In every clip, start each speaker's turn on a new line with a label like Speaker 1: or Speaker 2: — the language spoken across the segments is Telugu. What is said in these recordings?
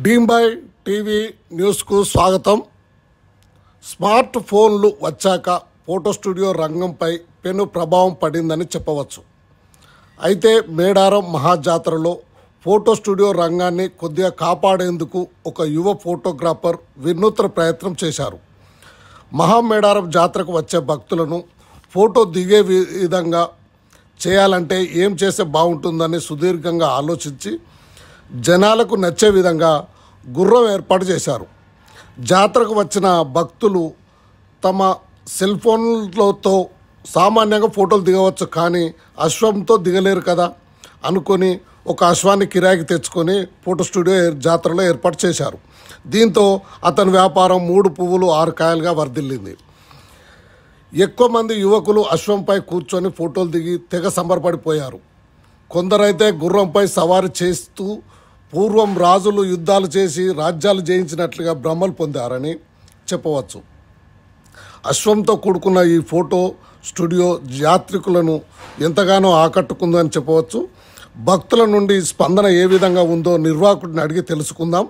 Speaker 1: డ్రీమ్ బై టీవీ న్యూస్కు స్వాగతం. స్మార్ట్ ఫోన్లు వచ్చాక ఫోటో స్టూడియో రంగంపై పెను ప్రభావం పడిందని చెప్పవచ్చు. అయితే మేడారం మహాజాతరలో ఫోటో స్టూడియో రంగాన్ని కొద్దిగా కాపాడేందుకు ఒక యువ ఫోటోగ్రాఫర్ వినూత్న ప్రయత్నం చేశారు. మహామేడారం జాతరకు వచ్చే భక్తులను ఫోటో దిగే విధంగా చేయాలంటే ఏం చేస్తే బాగుంటుందని సుదీర్ఘంగా ఆలోచించి జనాలకు నచ్చే విధంగా గుర్రం ఏర్పాటు చేశారు. జాతరకు వచ్చిన భక్తులు తమ సెల్ ఫోన్లతో సామాన్యంగా ఫోటోలు దిగవచ్చు, కానీ అశ్వంతో దిగలేరు కదా అనుకొని ఒక అశ్వాన్ని కిరాయికి తెచ్చుకొని ఫోటో స్టూడియో జాతరలో ఏర్పాటు చేశారు. దీంతో అతని వ్యాపారం 3 పువ్వులు 6 కాయలుగా వర్ధిల్లింది. ఎక్కువ మంది యువకులు అశ్వంపై కూర్చొని ఫోటోలు దిగి తెగ సంబరపడిపోయారు. కొందరైతే గుర్రంపై సవారీ చేస్తూ పూర్వం రాజులు యుద్ధాలు చేసి రాజ్యాలు జయించినట్లుగా భ్రమలు పొందారని చెప్పవచ్చు. అశ్వంతో కూడుకున్న ఈ ఫోటో స్టూడియో యాత్రికులను ఎంతగానో ఆకట్టుకుందని చెప్పవచ్చు. భక్తుల నుండి స్పందన ఏ విధంగా ఉందో నిర్వాహకుడిని అడిగి తెలుసుకుందాం.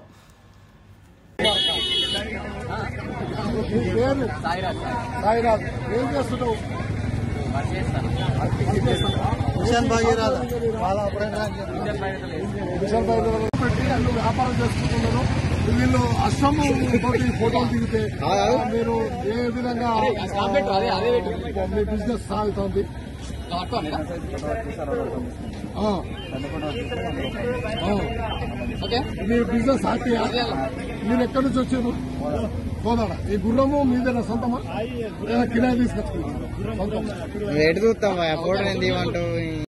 Speaker 1: వ్యాపారం చేసుకుంటున్నారు. వీళ్ళు అశ్వము ఫోటోలు దిగితే మీరు ఏ విధంగా మీ బిజినెస్ సాగుతుంది? మీ బిజినెస్ హ్యాపీయా? మీరు ఎక్కడి నుంచి వచ్చారు? కోదాడ. ఈ గుర్రము మీదేనా సొంతమా? కిరాయి తీసుకొచ్చుకున్నాను.
Speaker 2: ఎటు చూస్తావా ఫోటో ఎందుకు